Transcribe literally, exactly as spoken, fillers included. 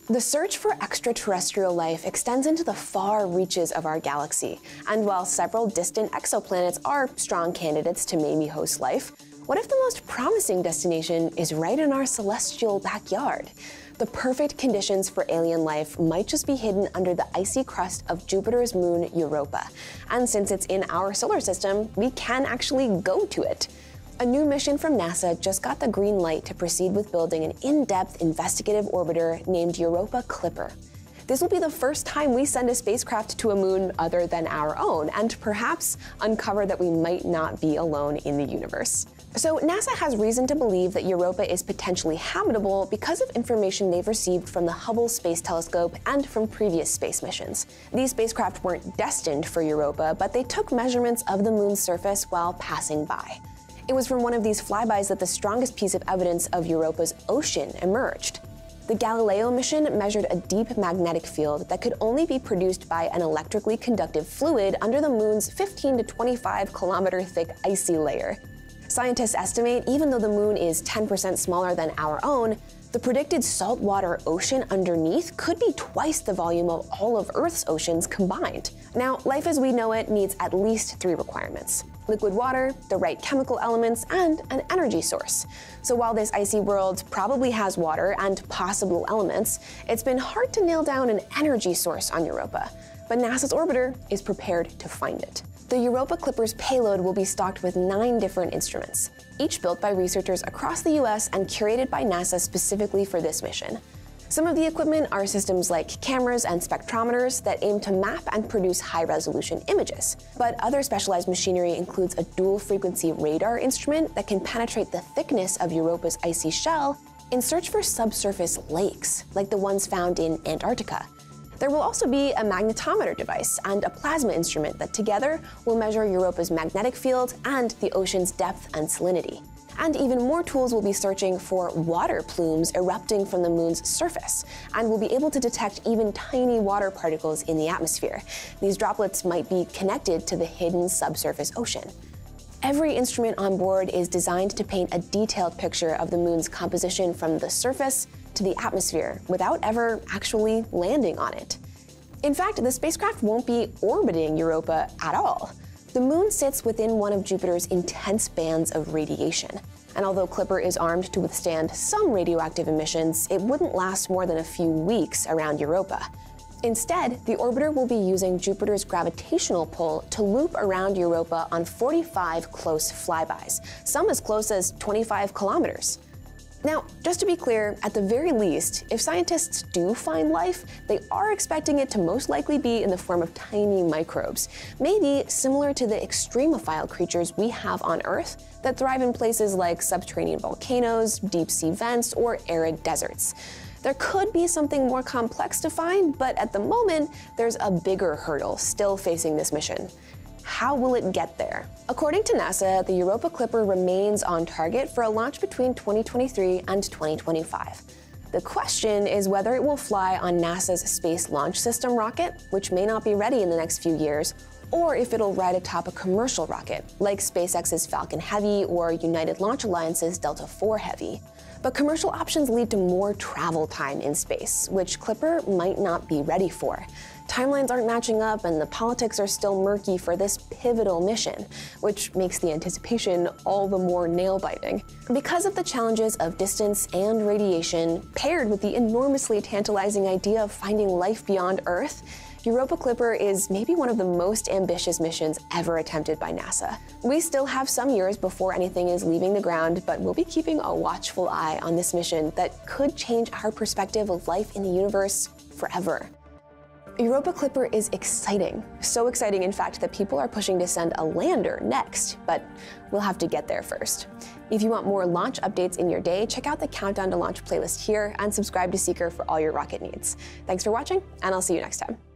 The search for extraterrestrial life extends into the far reaches of our galaxy, and while several distant exoplanets are strong candidates to maybe host life, what if the most promising destination is right in our celestial backyard? The perfect conditions for alien life might just be hidden under the icy crust of Jupiter's moon Europa, and since it's in our solar system, we can actually go to it. A new mission from NASA just got the green light to proceed with building an in-depth investigative orbiter named Europa Clipper. This will be the first time we send a spacecraft to a moon other than our own, and perhaps uncover that we might not be alone in the universe. So NASA has reason to believe that Europa is potentially habitable because of information they've received from the Hubble Space Telescope and from previous space missions. These spacecraft weren't destined for Europa, but they took measurements of the moon's surface while passing by. It was from one of these flybys that the strongest piece of evidence of Europa's ocean emerged. The Galileo mission measured a deep magnetic field that could only be produced by an electrically conductive fluid under the moon's fifteen to twenty-five kilometer thick icy layer. Scientists estimate even though the moon is ten percent smaller than our own, the predicted saltwater ocean underneath could be twice the volume of all of Earth's oceans combined. Now, life as we know it needs at least three requirements: liquid water, the right chemical elements, and an energy source. So while this icy world probably has water and possible elements, it's been hard to nail down an energy source on Europa. But NASA's orbiter is prepared to find it. The Europa Clipper's payload will be stocked with nine different instruments, each built by researchers across the U S and curated by NASA specifically for this mission. Some of the equipment are systems like cameras and spectrometers that aim to map and produce high-resolution images. But other specialized machinery includes a dual-frequency radar instrument that can penetrate the thickness of Europa's icy shell in search for subsurface lakes, like the ones found in Antarctica. There will also be a magnetometer device and a plasma instrument that together will measure Europa's magnetic field and the ocean's depth and salinity. And even more tools will be searching for water plumes erupting from the moon's surface, and will be able to detect even tiny water particles in the atmosphere. These droplets might be connected to the hidden subsurface ocean. Every instrument on board is designed to paint a detailed picture of the moon's composition from the surface to the atmosphere without ever actually landing on it. In fact, the spacecraft won't be orbiting Europa at all. The moon sits within one of Jupiter's intense bands of radiation, and although Clipper is armed to withstand some radioactive emissions, it wouldn't last more than a few weeks around Europa. Instead, the orbiter will be using Jupiter's gravitational pull to loop around Europa on forty-five close flybys, some as close as twenty-five kilometers. Now, just to be clear, at the very least, if scientists do find life, they are expecting it to most likely be in the form of tiny microbes, maybe similar to the extremophile creatures we have on Earth that thrive in places like subterranean volcanoes, deep-sea vents, or arid deserts. There could be something more complex to find, but at the moment, there's a bigger hurdle still facing this mission. How will it get there? According to NASA, the Europa Clipper remains on target for a launch between twenty twenty-three and twenty twenty-five. The question is whether it will fly on NASA's Space Launch System rocket, which may not be ready in the next few years, or if it'll ride atop a commercial rocket, like SpaceX's Falcon Heavy or United Launch Alliance's Delta four Heavy. But commercial options lead to more travel time in space, which Clipper might not be ready for. Timelines aren't matching up, and the politics are still murky for this pivotal mission, which makes the anticipation all the more nail-biting. Because of the challenges of distance and radiation, paired with the enormously tantalizing idea of finding life beyond Earth, Europa Clipper is maybe one of the most ambitious missions ever attempted by NASA. We still have some years before anything is leaving the ground, but we'll be keeping a watchful eye on this mission that could change our perspective of life in the universe forever. Europa Clipper is exciting. So exciting, in fact, that people are pushing to send a lander next, but we'll have to get there first. If you want more launch updates in your day, check out the Countdown to Launch playlist here and subscribe to Seeker for all your rocket needs. Thanks for watching, and I'll see you next time.